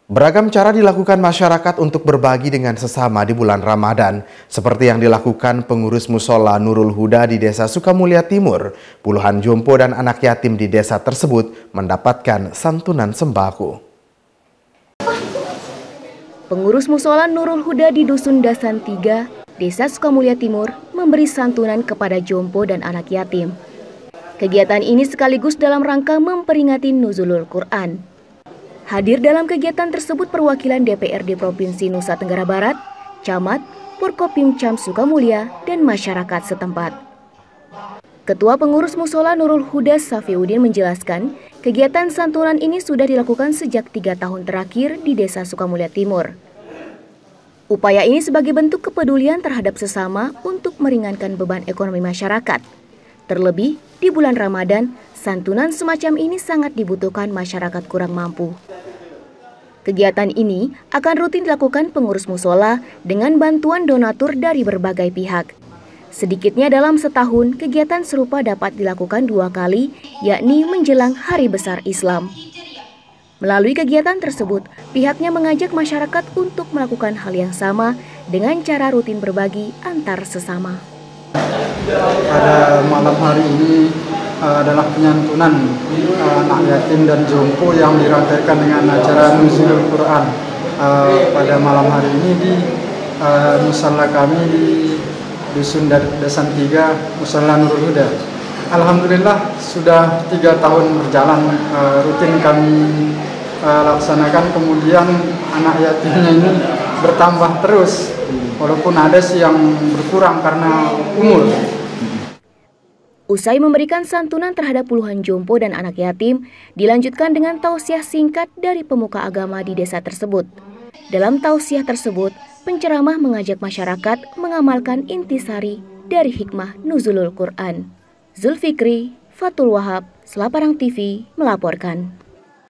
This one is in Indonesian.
Beragam cara dilakukan masyarakat untuk berbagi dengan sesama di bulan Ramadan, seperti yang dilakukan pengurus musola Nurul Huda di Desa Sukamulya Timur. Puluhan jompo dan anak yatim di desa tersebut mendapatkan santunan sembako. Pengurus musola Nurul Huda di Dusun Dasan 3, Desa Sukamulya Timur, memberi santunan kepada jompo dan anak yatim. Kegiatan ini sekaligus dalam rangka memperingati Nuzulul Quran. Hadir dalam kegiatan tersebut perwakilan DPRD Provinsi Nusa Tenggara Barat, Camat, Forkopimcam Sukamulya, dan masyarakat setempat. Ketua Pengurus Musola Nurul Huda Safiuddin menjelaskan, kegiatan santunan ini sudah dilakukan sejak 3 tahun terakhir di Desa Sukamulya Timur. Upaya ini sebagai bentuk kepedulian terhadap sesama untuk meringankan beban ekonomi masyarakat. Terlebih, di bulan Ramadan, santunan semacam ini sangat dibutuhkan masyarakat kurang mampu. Kegiatan ini akan rutin dilakukan pengurus musola dengan bantuan donatur dari berbagai pihak. Sedikitnya dalam setahun, kegiatan serupa dapat dilakukan 2 kali, yakni menjelang Hari Besar Islam. Melalui kegiatan tersebut, pihaknya mengajak masyarakat untuk melakukan hal yang sama dengan cara rutin berbagi antar sesama. Pada malam hari ini adalah penyantunan anak yatim dan jompo yang dirangkaikan dengan acara Nuzulul Quran. Pada malam hari ini di musola kami di Dusun Dasan 3, Musola Nurul Huda. Alhamdulillah sudah 3 tahun berjalan rutin kami laksanakan, kemudian anak yatimnya ini bertambah terus, walaupun ada sih yang berkurang karena umur. Usai memberikan santunan terhadap puluhan jompo dan anak yatim, dilanjutkan dengan tausiah singkat dari pemuka agama di desa tersebut. Dalam tausiah tersebut, penceramah mengajak masyarakat mengamalkan intisari dari hikmah Nuzulul Quran. Zulfikri, Fatul Wahab, Selaparang TV melaporkan.